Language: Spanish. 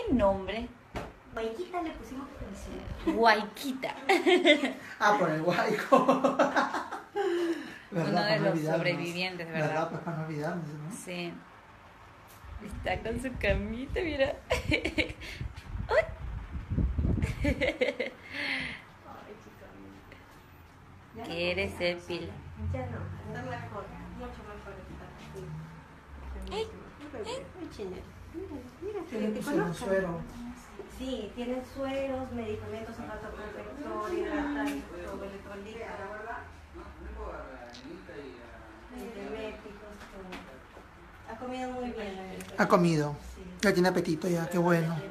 nombre? Guayquita le pusimos por encima. Guayquita. Ah, por el guayco. Uno de los sobrevivientes, ¿verdad? ¿Verdad? Pues para no olvidarnos, ¿no? Sí. Está con su camita, mira. ¡Uy! ¿Quieres ser pila? Ya no, está mejor, mucho mejor está. ¡Ay! Muy chinero. Mira, ¿Qué le que te pusieron conozcan. suero? Sí, tienen sueros, medicamentos, zapato protector, hidratante, electrolito, antiemépticos, todo. Ha comido muy bien. Ha comido. Sí. Ya tiene apetito ya, qué bueno.